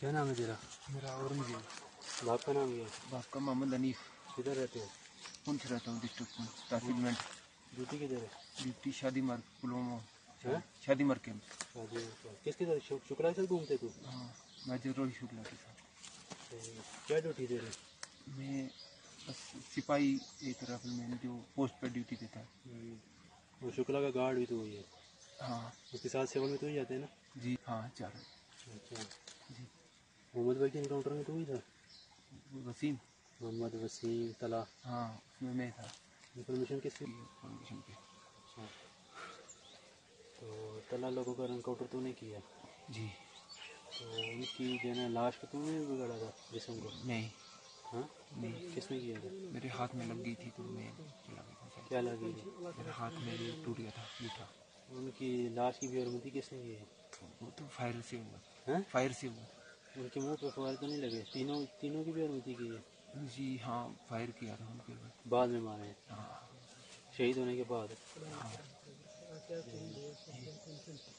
क्या नाम है तेरा? मेरा औरंगजेब। बाप का नाम क्या है? बाप का मोहम्मद हनीफ। किधर रहते हो? पुंछ रहता हूँ, डिस्ट्रिक्ट पुंछ, तहसील में। ड्यूटी किधर है? ड्यूटी शादी मार्ग पुलवामा। हैं? शादी मार्ग कैंप। किसके साथ? शुक्ला के साथ घूमते तू? हाँ, मेजर रोहित शुक्ला के साथ। क्या ड्यूटी दे रहे? मैं बस सिपाही एक राइफल मैन जो पोस्ट पर ड्यूटी देता है। वो शुक्ला का गार्ड भी तो वही है? हाँ। उसके साथ सेवल में तो ही जाते हैं ना? जी हाँ, 4। अच्छा जी। मोहम्मद भाई के इनकाउंटर में तो ही था? वसीम। मोहम्मद वसीम तला। हाँ, उसमें मैं था। इन्फॉर्मेशन किससे? इन्फॉर्मेशन पे। अच्छा, तो तला लोगों का इनकाउंटर तूने किया? जी। तो उनकी जो है लाश को तूने बिगाड़ा था, जिसम को? नहीं। हाँ? नहीं, किसने किया था? मेरे हाथ में लग गई थी तो मैं चला गया था। क्या लगी थी? मेरे हाथ में ये टूट गया था जूठा। उनकी लाश की बेरुमती किसने की है? वो तो फायर से हुआ। हैं? फायर से हुआ। उनके मुंह पे फायर तो नहीं लगे? तीनों की बेरुमती की है? जी हाँ, फायर किया था उनके ऊपर। बाद में मारे हैं? हाँ। शहीद होने के बाद? हाँ।